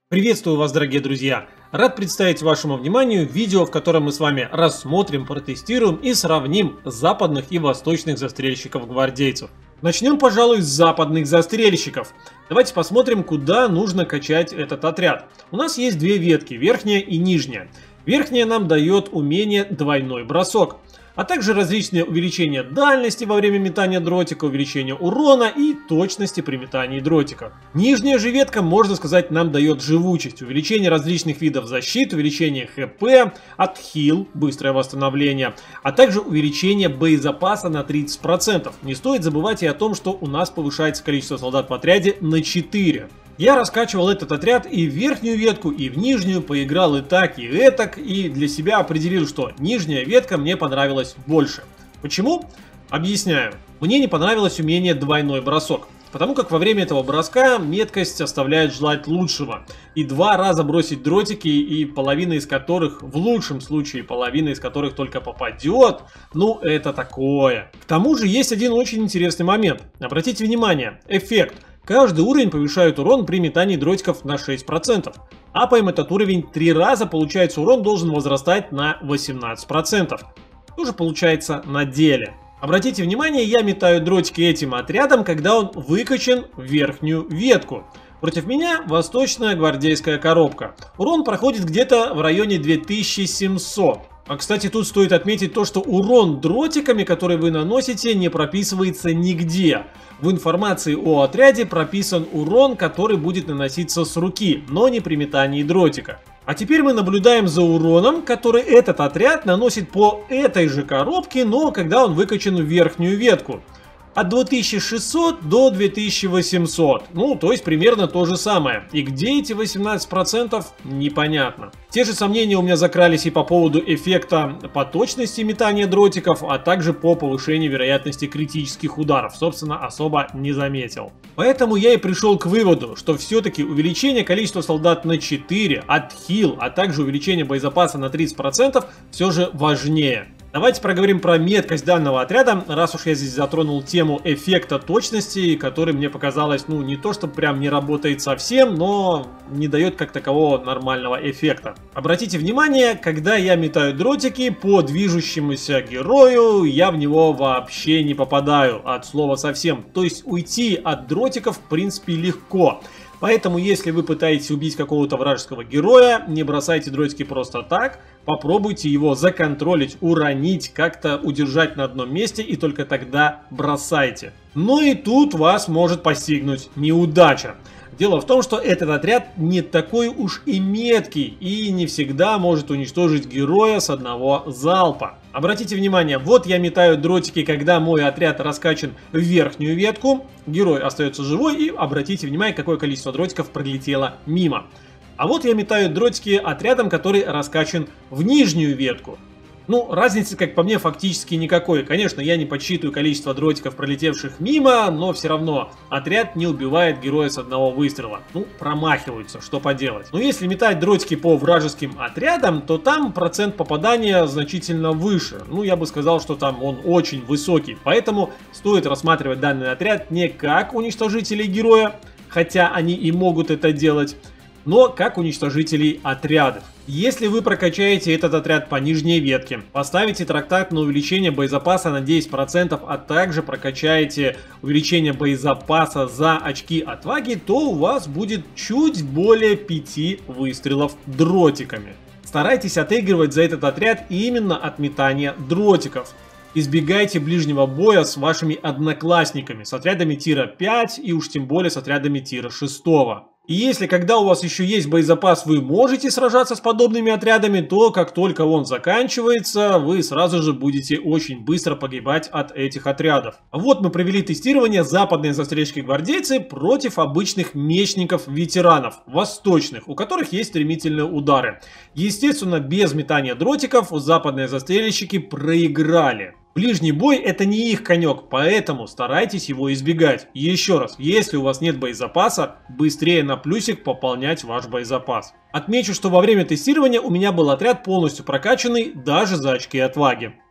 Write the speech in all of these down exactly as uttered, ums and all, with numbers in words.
Приветствую вас, дорогие друзья! Рад представить вашему вниманию видео, в котором мы с вами рассмотрим, протестируем и сравним западных и восточных застрельщиков-гвардейцев. Начнем, пожалуй, с западных застрельщиков. Давайте посмотрим, куда нужно качать этот отряд. У нас есть две ветки, верхняя и нижняя. Верхняя нам дает умение двойной бросок, а также различные увеличения дальности во время метания дротика, увеличение урона и точности при метании дротика. Нижняя же ветка, можно сказать, нам дает живучесть, увеличение различных видов защиты, увеличение хп, отхил, быстрое восстановление, а также увеличение боезапаса на тридцать процентов. Не стоит забывать и о том, что у нас повышается количество солдат в отряде на четыре. Я раскачивал этот отряд и в верхнюю ветку, и в нижнюю, поиграл и так, и этак, и для себя определил, что нижняя ветка мне понравилась больше. Почему? Объясняю. Мне не понравилось умение двойной бросок, потому как во время этого броска меткость оставляет желать лучшего. И два раза бросить дротики, и половина из которых, в лучшем случае, половина из которых только попадет, ну это такое. К тому же есть один очень интересный момент. Обратите внимание, эффект. Каждый уровень повышает урон при метании дротиков на шесть процентов. Апаем этот уровень три раза, получается урон должен возрастать на восемнадцать процентов. Тоже получается на деле. Обратите внимание, я метаю дротики этим отрядом, когда он выкачан в верхнюю ветку. Против меня восточная гвардейская коробка. Урон проходит где-то в районе две тысячи семисот. А кстати, тут стоит отметить то, что урон дротиками, которые вы наносите, не прописывается нигде. В информации о отряде прописан урон, который будет наноситься с руки, но не при метании дротика. А теперь мы наблюдаем за уроном, который этот отряд наносит по этой же коробке, но когда он выкачан в верхнюю ветку. От двух тысяч шестисот до двух тысяч восьмисот. Ну, то есть примерно то же самое. И где эти восемнадцать процентов, непонятно. Те же сомнения у меня закрались и по поводу эффекта по точности метания дротиков, а также по повышению вероятности критических ударов. Собственно, особо не заметил. Поэтому я и пришел к выводу, что все-таки увеличение количества солдат на четыре, отхил, а также увеличение боезапаса на тридцать процентов все же важнее. Давайте проговорим про меткость данного отряда, раз уж я здесь затронул тему эффекта точности, который мне показалось, ну, не то, что прям не работает совсем, но не дает как такового нормального эффекта. Обратите внимание, когда я метаю дротики по движущемуся герою, я в него вообще не попадаю, от слова совсем. То есть уйти от дротиков, в принципе, легко. Поэтому, если вы пытаетесь убить какого-то вражеского героя, не бросайте дротики просто так, попробуйте его законтролить, уронить, как-то удержать на одном месте и только тогда бросайте. Но и тут вас может постигнуть неудача. Дело в том, что этот отряд не такой уж и меткий и не всегда может уничтожить героя с одного залпа. Обратите внимание, вот я метаю дротики, когда мой отряд раскачан в верхнюю ветку, герой остается живой, и обратите внимание, какое количество дротиков пролетело мимо. А вот я метаю дротики отрядом, который раскачан в нижнюю ветку. Ну, разницы, как по мне, фактически никакой. Конечно, я не подсчитываю количество дротиков, пролетевших мимо, но все равно отряд не убивает героя с одного выстрела. Ну, промахиваются, что поделать. Но если метать дротики по вражеским отрядам, то там процент попадания значительно выше. Ну, я бы сказал, что там он очень высокий. Поэтому стоит рассматривать данный отряд не как уничтожителей героя, хотя они и могут это делать, но как уничтожителей отрядов. Если вы прокачаете этот отряд по нижней ветке, поставите трактат на увеличение боезапаса на десять процентов, а также прокачаете увеличение боезапаса за очки отваги, то у вас будет чуть более пяти выстрелов дротиками. Старайтесь отыгрывать за этот отряд именно от метания дротиков. Избегайте ближнего боя с вашими одноклассниками, с отрядами тира пять и уж тем более с отрядами тира шесть. И если когда у вас еще есть боезапас, вы можете сражаться с подобными отрядами, то как только он заканчивается, вы сразу же будете очень быстро погибать от этих отрядов. Вот мы провели тестирование западные застрельщики-гвардейцы против обычных мечников-ветеранов, восточных, у которых есть стремительные удары. Естественно, без метания дротиков западные застрельщики проиграли. Ближний бой это не их конек, поэтому старайтесь его избегать. И еще раз, если у вас нет боезапаса, быстрее на плюсик пополнять ваш боезапас. Отмечу, что во время тестирования у меня был отряд полностью прокачанный даже за очки отваги.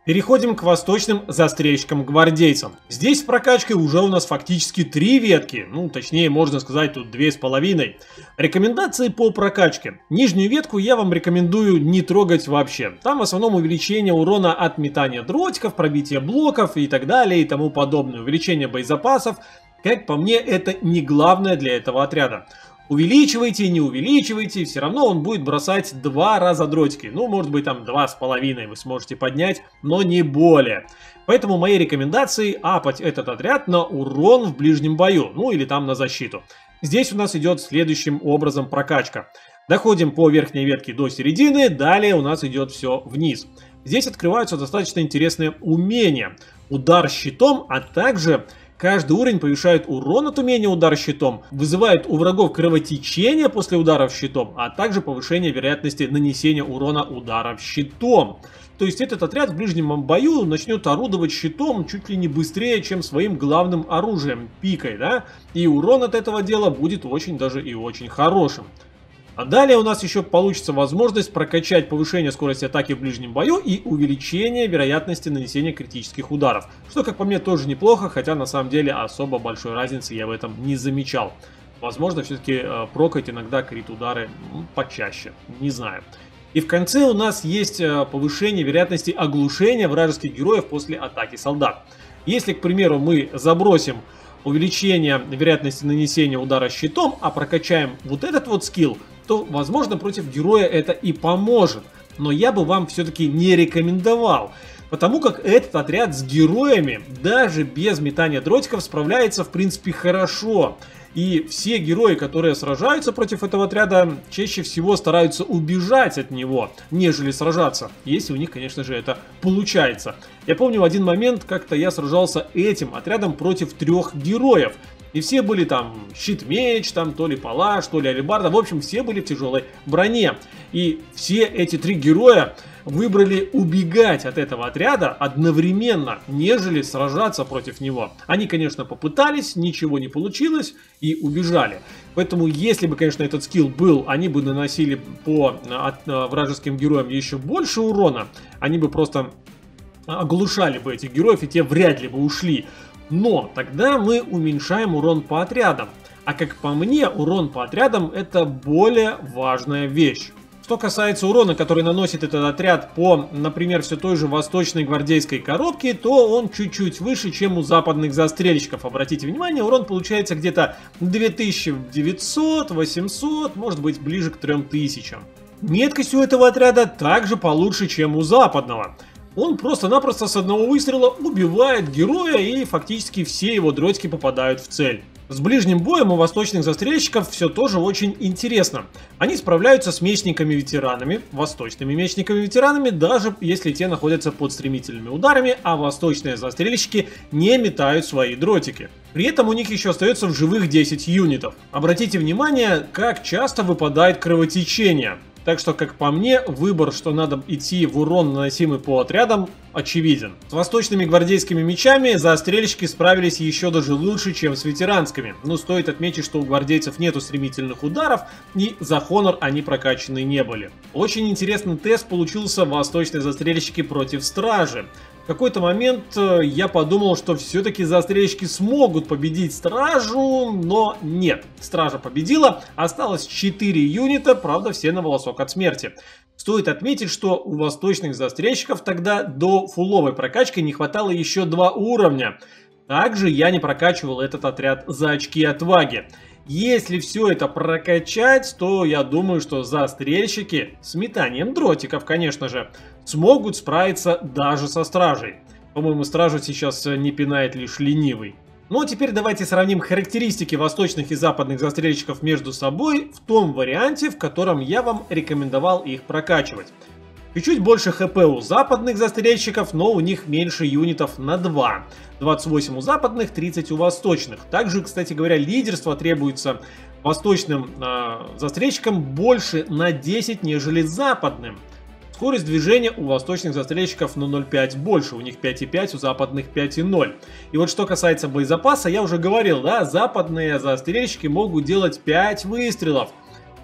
Переходим к восточным застрельщикам-гвардейцам. Здесь в прокачке уже у нас фактически три ветки, ну точнее можно сказать тут две с половиной. Рекомендации по прокачке. Нижнюю ветку я вам рекомендую не трогать вообще. Там в основном увеличение урона от метания дротиков, пробития блоков и так далее и тому подобное. Увеличение боезапасов. Как по мне, это не главное для этого отряда. Увеличивайте, не увеличивайте, все равно он будет бросать два раза дротики. Ну, может быть, там два с половиной вы сможете поднять, но не более. Поэтому мои рекомендации апать этот отряд на урон в ближнем бою, ну или там на защиту. Здесь у нас идет следующим образом прокачка. Доходим по верхней ветке до середины, далее у нас идет все вниз. Здесь открываются достаточно интересные умения. Удар щитом, а также... Каждый уровень повышает урон от умения удар щитом, вызывает у врагов кровотечение после ударов щитом, а также повышение вероятности нанесения урона ударов щитом. То есть этот отряд в ближнем бою начнет орудовать щитом чуть ли не быстрее, чем своим главным оружием, пикой, да? И урон от этого дела будет очень даже и очень хорошим. А далее у нас еще получится возможность прокачать повышение скорости атаки в ближнем бою и увеличение вероятности нанесения критических ударов. Что, как по мне, тоже неплохо, хотя на самом деле особо большой разницы я в этом не замечал. Возможно, все-таки э, прокать иногда крит-удары ну, почаще, не знаю. И в конце у нас есть э, повышение вероятности оглушения вражеских героев после атаки солдат. Если, к примеру, мы забросим увеличение вероятности нанесения удара щитом, а прокачаем вот этот вот скилл, то, возможно, против героя это и поможет. Но я бы вам все-таки не рекомендовал. Потому как этот отряд с героями, даже без метания дротиков, справляется, в принципе, хорошо. И все герои, которые сражаются против этого отряда, чаще всего стараются убежать от него, нежели сражаться. Если у них, конечно же, это получается. Я помню в один момент, как-то я сражался этим отрядом против трех героев. И все были там щит-меч, там то ли палаш, то ли алебарда. В общем, все были в тяжелой броне. И все эти три героя выбрали убегать от этого отряда одновременно, нежели сражаться против него. Они, конечно, попытались, ничего не получилось и убежали. Поэтому, если бы, конечно, этот скилл был, они бы наносили по от, вражеским героям еще больше урона. Они бы просто оглушали бы этих героев, и те вряд ли бы ушли. Но тогда мы уменьшаем урон по отрядам. А как по мне, урон по отрядам это более важная вещь. Что касается урона, который наносит этот отряд по, например, все той же восточной гвардейской коробке, то он чуть-чуть выше, чем у западных застрельщиков. Обратите внимание, урон получается где-то две тысячи девятьсот, восемьсот, может быть ближе к трем тысячам. Меткость у этого отряда также получше, чем у западного. Он просто-напросто с одного выстрела убивает героя, и фактически все его дротики попадают в цель. С ближним боем у восточных застрельщиков все тоже очень интересно. Они справляются с мечниками-ветеранами, восточными мечниками-ветеранами, даже если те находятся под стремительными ударами, а восточные застрельщики не метают свои дротики. При этом у них еще остается в живых десять юнитов. Обратите внимание, как часто выпадает кровотечение. Так что, как по мне, выбор, что надо идти в урон, наносимый по отрядам, очевиден. С восточными гвардейскими мечами застрельщики справились еще даже лучше, чем с ветеранскими. Но стоит отметить, что у гвардейцев нету стремительных ударов, и за Хонор они прокачаны не были. Очень интересный тест получился восточные застрельщики против стражи. В какой-то момент я подумал, что все-таки застрельщики смогут победить стражу, но нет. Стража победила, осталось четыре юнита, правда все на волосок от смерти. Стоит отметить, что у восточных застрельщиков тогда до фуловой прокачки не хватало еще два уровня. Также я не прокачивал этот отряд за очки отваги. Если все это прокачать, то я думаю, что застрельщики, с метанием дротиков, конечно же, смогут справиться даже со стражей. По-моему, стражу сейчас не пинает лишь ленивый. Ну а теперь давайте сравним характеристики восточных и западных застрельщиков между собой в том варианте, в котором я вам рекомендовал их прокачивать. Чуть-чуть больше хп у западных застрельщиков, но у них меньше юнитов на два. двадцать восемь у западных, тридцать у восточных. Также, кстати говоря, лидерство требуется восточным э, застрельщикам больше на десять, нежели западным. Скорость движения у восточных застрельщиков на ноль целых пять больше, у них пять и пять, у западных пять и ноль. И вот что касается боезапаса, я уже говорил, да, западные застрельщики могут делать пять выстрелов.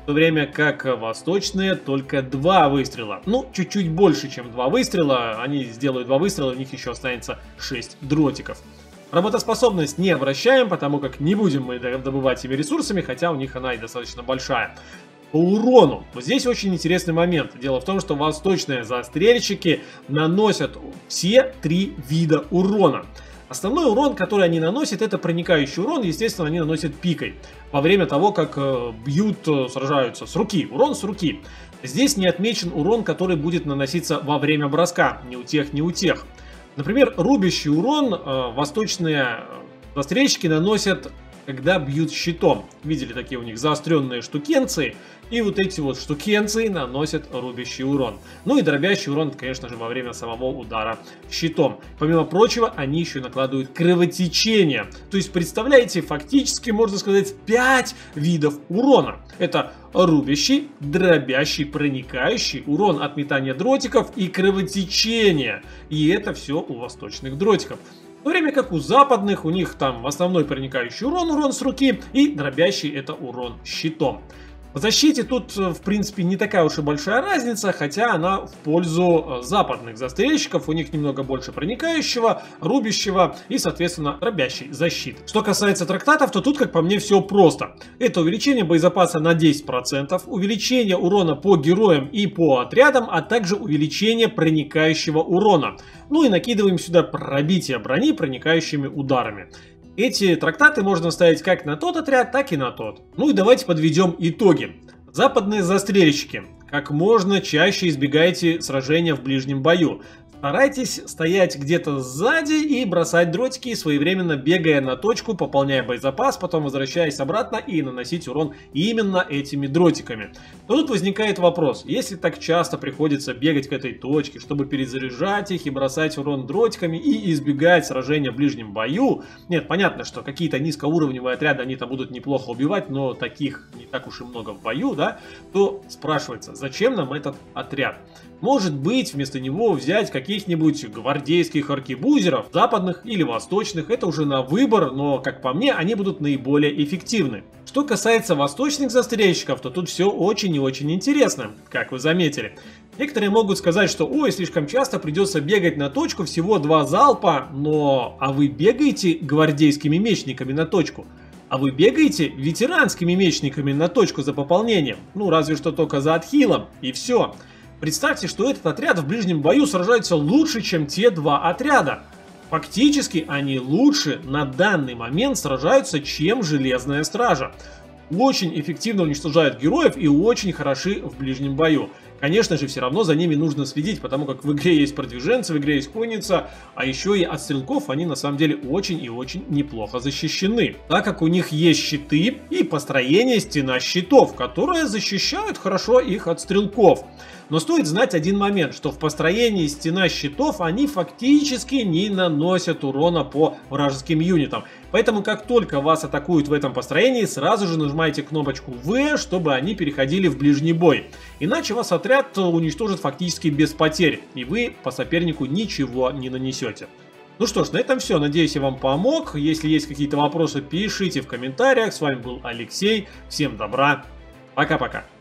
в то время как восточные только два выстрела. Ну, чуть-чуть больше, чем два выстрела. Они сделают два выстрела, у них еще останется шесть дротиков. Работоспособность не вращаем, потому как не будем мы добывать ими ресурсами, хотя у них она и достаточно большая. По урону. Вот здесь очень интересный момент. Дело в том, что восточные застрельщики наносят все три вида урона. Основной урон, который они наносят, это проникающий урон. Естественно, они наносят пикой. Во время того, как бьют, сражаются с руки. Урон с руки. Здесь не отмечен урон, который будет наноситься во время броска. Ни у тех, ни у тех. Например, рубящий урон э, восточные застрельщики наносят, когда бьют щитом. Видели такие у них заостренные штукенции. И вот эти вот штукенции наносят рубящий урон. Ну и дробящий урон, конечно же, во время самого удара щитом. Помимо прочего, они еще накладывают кровотечение. То есть, представляете, фактически, можно сказать, пять видов урона. Это рубящий, дробящий, проникающий, урон от метания дротиков и кровотечение. И это все у восточных дротиков. В то время как у западных, у них там основной проникающий урон, урон с руки, и дробящий это урон щитом. В защите тут, в принципе, не такая уж и большая разница, хотя она в пользу западных застрельщиков. У них немного больше проникающего, рубящего и, соответственно, дробящей защиты. Что касается трактатов, то тут, как по мне, все просто. Это увеличение боезапаса на десять процентов, увеличение урона по героям и по отрядам, а также увеличение проникающего урона. Ну и накидываем сюда пробитие брони проникающими ударами. Эти трактаты можно ставить как на тот отряд, так и на тот. Ну и давайте подведем итоги. Западные застрельщики. Как можно чаще избегайте сражения в ближнем бою. Старайтесь стоять где-то сзади и бросать дротики, своевременно бегая на точку, пополняя боезапас, потом возвращаясь обратно и наносить урон именно этими дротиками. Но тут возникает вопрос, если так часто приходится бегать к этой точке, чтобы перезаряжать их и бросать урон дротиками и избегать сражения в ближнем бою, нет, понятно, что какие-то низкоуровневые отряды они там будут неплохо убивать, но таких не так уж и много в бою, да, то спрашивается, зачем нам этот отряд? Может быть, вместо него взять каких-нибудь гвардейских аркебузеров, западных или восточных, это уже на выбор, но, как по мне, они будут наиболее эффективны. Что касается восточных застрельщиков, то тут все очень и очень интересно, как вы заметили. Некоторые могут сказать, что ой, слишком часто придется бегать на точку, всего два залпа, но... А вы бегаете гвардейскими мечниками на точку? А вы бегаете ветеранскими мечниками на точку за пополнением? Ну, разве что только за отхилом, и все. Представьте, что этот отряд в ближнем бою сражается лучше, чем те два отряда. Фактически они лучше на данный момент сражаются, чем Железная Стража. Очень эффективно уничтожают героев и очень хороши в ближнем бою. Конечно же, все равно за ними нужно следить, потому как в игре есть продвиженцы, в игре есть конница, а еще и от стрелков они на самом деле очень и очень неплохо защищены, так как у них есть щиты и построение стена щитов, которые защищают хорошо их от стрелков. Но стоит знать один момент, что в построении стена щитов они фактически не наносят урона по вражеским юнитам. Поэтому как только вас атакуют в этом построении, сразу же нажимаете кнопочку вэ, чтобы они переходили в ближний бой. Иначе вас отряд уничтожит фактически без потерь, и вы по сопернику ничего не нанесете. Ну что ж, на этом все. Надеюсь, я вам помог. Если есть какие-то вопросы, пишите в комментариях. С вами был Алексей. Всем добра. Пока-пока.